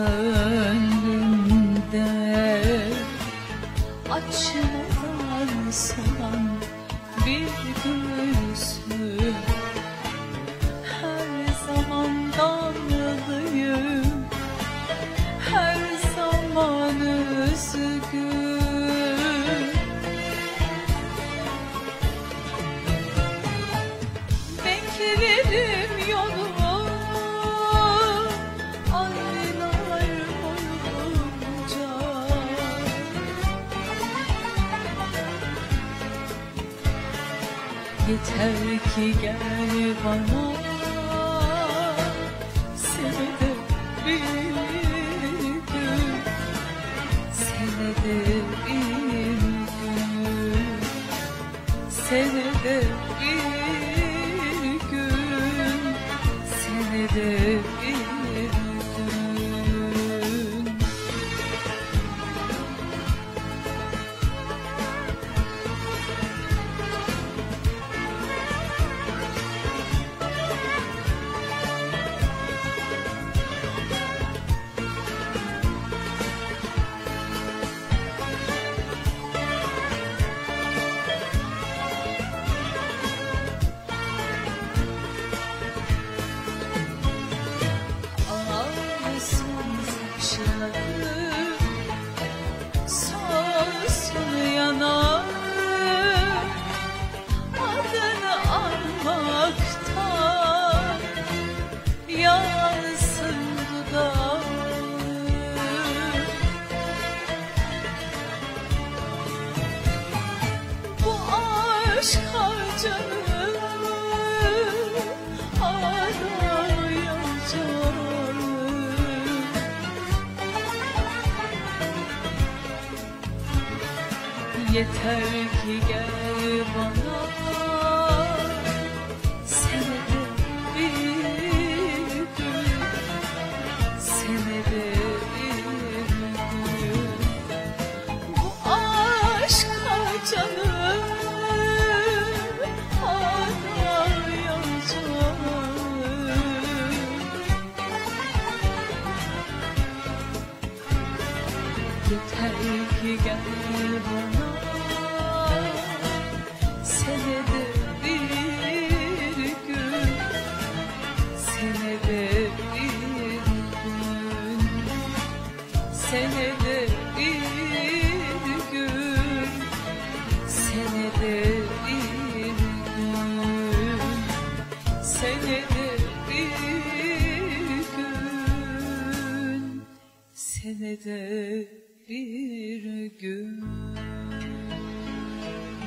gönlümde açmadan solan bir gülsün. Her zaman damlıyım, her zaman üzgün. Beklerim yolumu aylar boyunca. Yeter ki gel bana, senede bir gün, senede bir gün, senede bir gün, senede bir gün. Soğusun yanağım, adını anmaktan yansın dudağım. Bu aşk harcanır arayacağım. Yeter ki gel bana, senede bir gün, senede bir gün. Bu aşk harcanır arayacağım. Yeter ki gel bana, senede bir gün, senede bir gün, senede bir gün, senede bir gün, senede bir gün, senede bir gün.